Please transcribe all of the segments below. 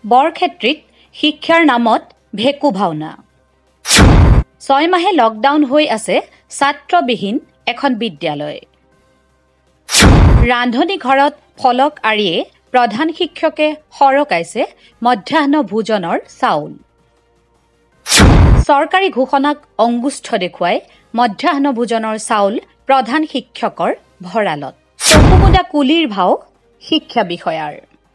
বৰক্ষেত্ৰীত শিক্ষাৰ নামত ভেকু ভাওনা 6 মাহে লকডাউন হৈ আছে ছাত্ৰবিহীন এখন বিদ্যালয় ৰান্ধনী ঘৰত ফলক আৰিয়ে প্ৰধান শিক্ষকে হৰকাইছে মধ্যাহ্ন ভোজনৰ চাউল চৰকাৰী ঘোষণাক অংগুষ্ঠ দেখুৱাই মধ্যাহ্ন ভোজনৰ চাউল প্ৰধান শিক্ষকৰ ভৰালত চকুমুদা কুলিৰ ভাও শিক্ষা বিষয়াৰ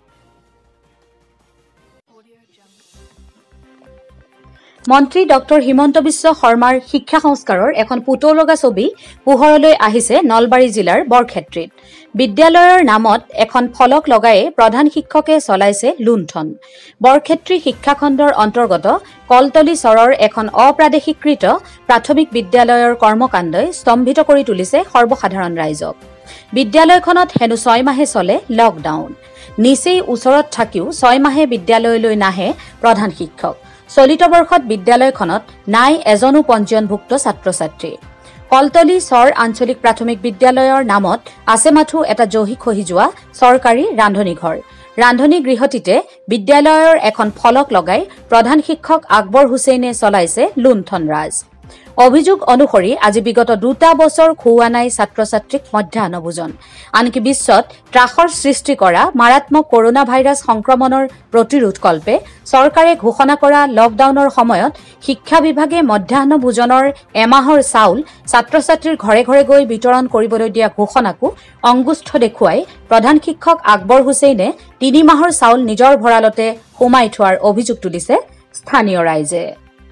মন্ত্ৰী ডক্টৰ হিমন্ত বিশ্ব শৰ্মাৰ শিক্ষা সংস্কাৰৰ এখন পুতৌলগা ছবি পোহৰলৈ আহিছে নলবাৰী জিলাৰ বৰক্ষেত্ৰীত বিদ্যালয়ৰ নামত এখন ফলক লগাই প্ৰধান শিক্ষকে চলাইছে লুণ্ঠন বৰক্ষেত্ৰী শিক্ষাখণ্ডৰ অন্তৰ্গত কলতলি চৰৰ এখন অপ্ৰাদেশিকৃত প্ৰাথমিক বিদ্যালয়ৰ কৰ্মকাণ্ডই স্তম্ভিত কৰি তুলিছে সৰ্বসাধাৰণ ৰাইজক বিদ্যালয়খনত হেনো 6 মাহে চলে লকডাউন নিচেই ওচৰত থাকিও 6 মাহে বিদ্যালয়লৈ নাহে প্ৰধান শিক্ষক চলিত বৰ্ষত বিদ্যালয়খনত নাই এজনো পঞ্জীয়নভুক্ত ছাত্ৰ-ছাত্ৰী কলতলি চৰ আঞ্চলিক প্ৰাথমিক বিদ্যালয়ৰ নামত আছে মাথো এটা জহি খহি যোৱা চৰকাৰী ৰান্ধনী গৃহটিতে বিদ্যালয়ৰ এখন ফলক লগাই প্ৰধান শিক্ষক আকবৰ হুছেইনে চলাইছে লুণ্ঠন ৰাজ অভিযোগ অনুসৰি আজি বিগত 2 বছৰ খুওৱা নাই ছাত্ৰ-ছাত্ৰীক মধ্যাহ্ন ভোজন আনকি বিশ্বত ত্ৰাসৰ সৃষ্টি কৰা মাৰাত্মক কৰোনা ভাইৰাছ সংক্ৰমণৰ প্ৰতিৰোধ কল্পে চৰকাৰে ঘোষণা কৰা লকডাউনৰ সময়ত শিক্ষা বিভাগে মধ্যাহ্ন ভোজনৰ এমাহৰ চাউল ছাত্ৰ-ছাত্ৰীৰ ঘৰে ঘৰে গৈ বিতৰণ কৰিবলৈ দিয়া ঘোষণাকো অংগুষ্ঠ দেখুৱাই প্ৰধান শিক্ষক আকবৰ হুছেইনে 3 মাহৰ চাউল নিজৰ ভৰালতে সোমাই থোৱাৰ অভিযোগ তুলিছে স্থানীয় ৰাইজে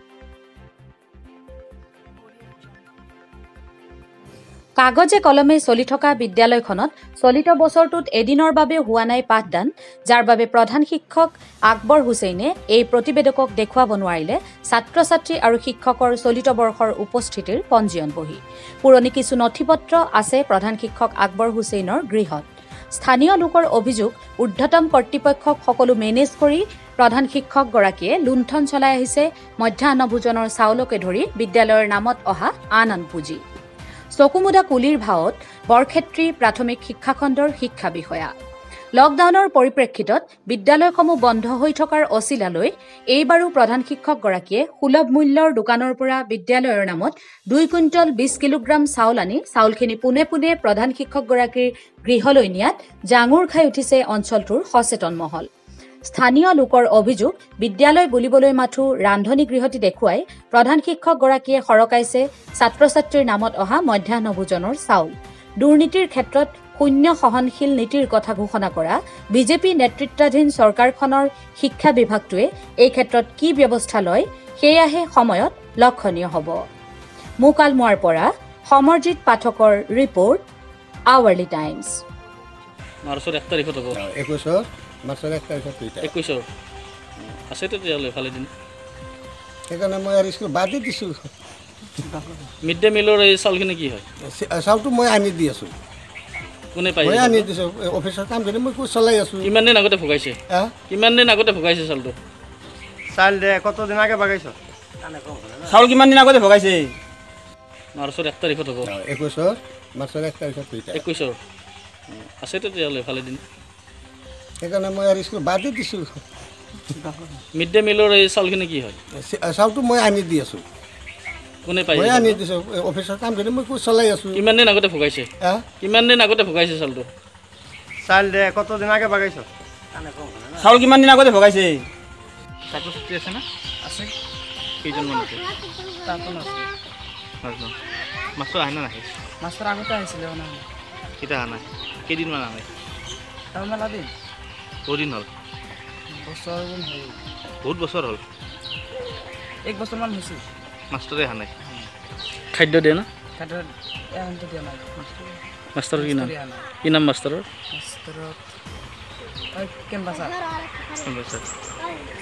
কাগজে কলমে চলি থকা বিদ্যালয়খনত চলিত বছৰটোত এদিনৰ বাবে হোৱা নাই পাঠদান যাৰ বাবে প্ৰধান শিক্ষক আকবৰ হুছেইনে এই প্ৰতিবেদকক দেখুৱাব নোৱাৰিলে ছাত্ৰ-ছাত্ৰী আৰু শিক্ষকৰ চলিত বৰ্ষৰ উপস্থিতিৰ পঞ্জীয়ন বহি পুৰণি কিছু নথিপত্ৰ আছে প্ৰধান শিক্ষক আকবৰ হুছেইনৰ গৃহত স্থানীয় লোকৰ অভিযোগ ঊৰ্ধ্বতম কৰ্তৃপক্ষক সকলো মেনেজ কৰি প্ৰধান শিক্ষক গৰাকীয়ে লুণ্ঠন চলাই আহিছে মধ্যাহ্ন ভোজনৰ চাউলকে ধৰি বিদ্যালয়ৰ নামত অহা আন পুঁজি চকুমুদা কুলিৰ ভাওত বৰক্ষেত্ৰী প্ৰাথমিক শিক্ষাখণ্ডৰ শিক্ষা বিষয়া লকডাউনৰ পৰিপ্ৰেক্ষিতত বিদ্যালয়সমূহ বন্ধ হৈ থকাৰ অচিলালৈ এইবাৰো প্ৰধান শিক্ষক গৰাকীয়ে সুলভ মূল্যৰ দোকানৰ পৰা বিদ্যালয়ৰ নামত 2 কুইণ্টল 20 কিলোগ্ৰাম চাউল আনি চাউলখিনি পুনে পুনে প্ৰধান শিক্ষক গৰাকীৰ গৃহলৈ নিয়াত জাঙুৰ খাই উঠিছে অঞ্চলটোৰ সচেতন মহল স্থানীয় লোকৰ অভিযোগ বিদ্যালয় বুলিবলৈ মাথো ৰান্ধনী গৃহটি দেখুৱাই প্ৰধান শিক্ষক গৰাকীয়ে হৰকাইছে ছাত্ৰ-ছাত্ৰীৰ নামত অহা মধ্যাহ্ন ভোজনৰ চাউল দুৰ্নীতিৰ ক্ষেত্ৰত শূন্য সহনশীল নীতিৰ কথা ঘোষণা কৰা বিজেপি নেতৃত্বাধীন চৰকাৰখনৰ শিক্ষা বিভাগটোৱে এই ক্ষেত্ৰত কি ব্যৱস্থা লয় সেয়াহে সময়ত লক্ষণীয় হ'ব মুকালমুৱাৰ পৰা সমৰজিৎ পাঠকৰ ৰিপৰ্ট আৱাৰলি টাইমছ মাৰ্চৰ 1 তাৰিখত হ'ব 21 মাৰ্চৰ 1 তাৰিখত 21 আছে তেতিয়ালৈ ভালে দিন সেইকাৰণে মই আৰু স্কুল বাদ দিছোঁ মিড ডে মিলৰ এই চাউলখিনি কি হয় চাউলটো মই আনি দি আছোঁ কোনে পাই মই আনি দিছোঁ অফিচৰ কাম কৰি মই চলাই আছোঁ কিমান দিন আগতে ভগাইছে চাউলটো চাউল দে কতদিন আগে ভগাইছ চাউল কিমান দিন আগতে ভগাইছে মাৰ্চৰ 1 তাৰিখত হ'ব 21 মাৰ্চৰ 1 তাৰিখত 21 আছে তেতিয়ালৈ ভালে দিন সেইকাৰণে মই আৰু স্কুল বাদ দিছোঁ মিড ডে মিলৰ এই চাউলখিনি কি হয় চাউলটো মই আনি দি আছোঁ কোনে পাই মই আনি দিছোঁ অফিচৰ কাম কৰি মই চলাই আছোঁ কিমান দিন আগতে ভগাইছে চাউলটো চাউল দে কতদিন আগে ভগাইছ চাউল কিমান দিন আগতে ভগাইছে ছাত্ৰ-ছাত্ৰী আছে না আছে কেইজনমান আছে তাতন আছে মাষ্টৰ আহে না নাহে মাষ্টৰ আগতে আহিছিলে না কিটা আহা নাই কেইদিনমান আহে তাৰমালা দিন বহুদিন হ'ল বহুত বছৰ হ'ল 1 বছৰমান হৈছে মাষ্টৰে আহা নাই খাদ্য দিয়ে না খাদ্য এহেঁতে দিয়া নাই মাষ্টৰৰ কি নাম মাষ্টৰৰ কেম্পাছাৰ